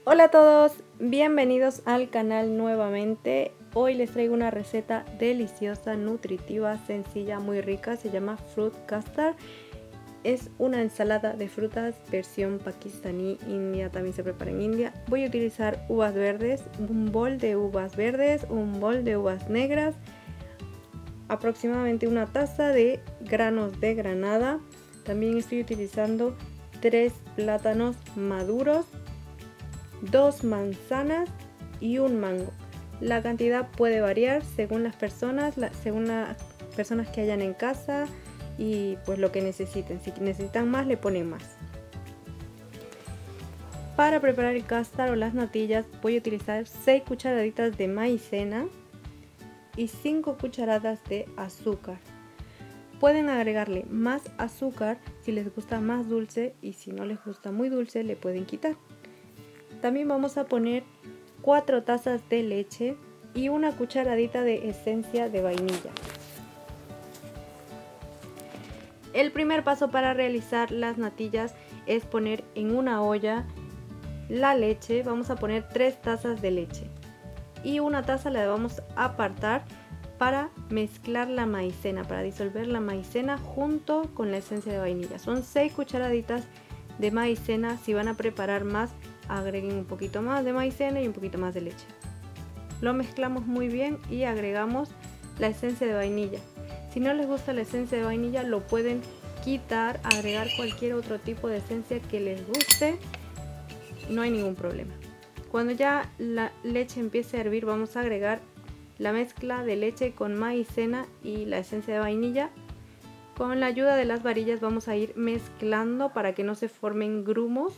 Hola a todos, bienvenidos al canal nuevamente. Hoy les traigo una receta deliciosa, nutritiva, sencilla, muy rica. Se llama Fruit Custard. Es una ensalada de frutas versión pakistaní, india, también se prepara en India. Voy a utilizar uvas verdes, un bol de uvas verdes, un bol de uvas negras, aproximadamente una taza de granos de granada. También estoy utilizando 3 plátanos maduros, 2 manzanas y un mango. La cantidad puede variar según las personas, que hayan en casa y pues lo que necesiten. Si necesitan más, le ponen más. Para preparar el custard o las natillas voy a utilizar 6 cucharaditas de maicena y 5 cucharadas de azúcar. Pueden agregarle más azúcar si les gusta más dulce, y si no les gusta muy dulce le pueden quitar. También vamos a poner 4 tazas de leche y una cucharadita de esencia de vainilla. El primer paso para realizar las natillas es poner en una olla la leche. Vamos a poner 3 tazas de leche y una taza la vamos a apartar para mezclar la maicena, para disolver la maicena junto con la esencia de vainilla. Son 6 cucharaditas de maicena. Si van a preparar más, agreguen un poquito más de maicena y un poquito más de leche. Lo mezclamos muy bien y agregamos la esencia de vainilla. Si no les gusta la esencia de vainilla, lo pueden quitar, agregar cualquier otro tipo de esencia que les guste, no hay ningún problema. Cuando ya la leche empiece a hervir, vamos a agregar la mezcla de leche con maicena y la esencia de vainilla. Con la ayuda de las varillas vamos a ir mezclando para que no se formen grumos.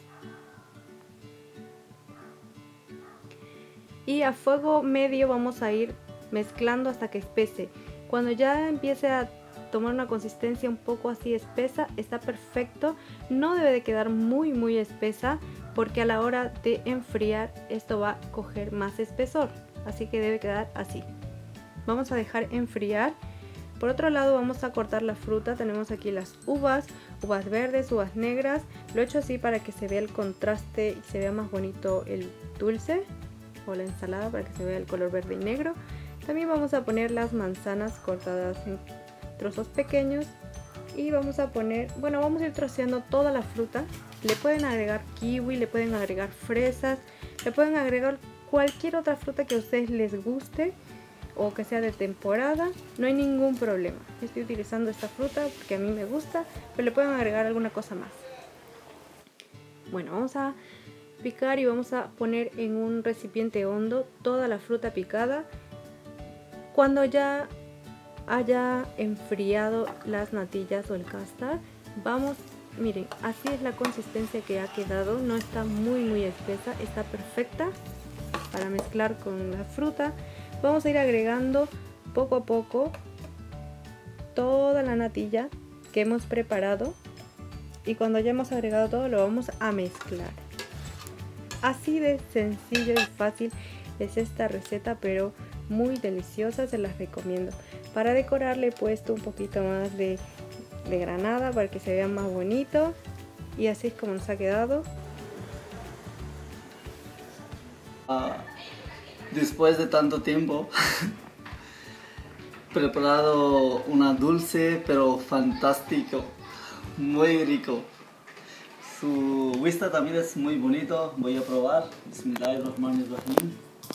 Y a fuego medio vamos a ir mezclando hasta que espese. Cuando ya empiece a tomar una consistencia un poco así espesa, está perfecto. No debe de quedar muy espesa, porque a la hora de enfriar esto va a coger más espesor, así que debe quedar así. Vamos a dejar enfriar. Por otro lado vamos a cortar la fruta. Tenemos aquí las uvas verdes, uvas negras. Lo he hecho así para que se vea el contraste y se vea más bonito el dulce o la ensalada, para que se vea el color verde y negro. También vamos a poner las manzanas cortadas en trozos pequeños y vamos a poner, vamos a ir troceando toda la fruta. Le pueden agregar kiwi, le pueden agregar fresas, le pueden agregar cualquier otra fruta que a ustedes les guste o que sea de temporada, no hay ningún problema. Yo estoy utilizando esta fruta porque a mí me gusta, pero le pueden agregar alguna cosa más. Bueno, vamos a picar y vamos a poner en un recipiente hondo toda la fruta picada. Cuando ya haya enfriado las natillas o el custard, miren, así es la consistencia que ha quedado. No está muy espesa, está perfecta para mezclar con la fruta. Vamos a ir agregando poco a poco toda la natilla que hemos preparado, y cuando ya hemos agregado todo lo vamos a mezclar. Así de sencillo y fácil es esta receta, pero muy deliciosa, se las recomiendo. Para decorar le he puesto un poquito más de granada para que se vea más bonito, y así es como nos ha quedado. Después de tanto tiempo preparado una dulce pero fantástico, muy rico. Su vista también es muy bonito. Voy a probar. Bismillahirrahmanirrahim.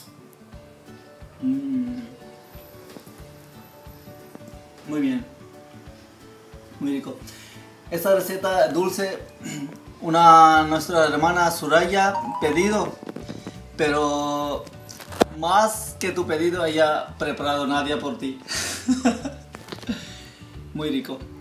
Muy bien, muy rico. Esta receta dulce, nuestra hermana Suraya pedido, pero más que tu pedido ella ha preparado Nadia por ti. Muy rico.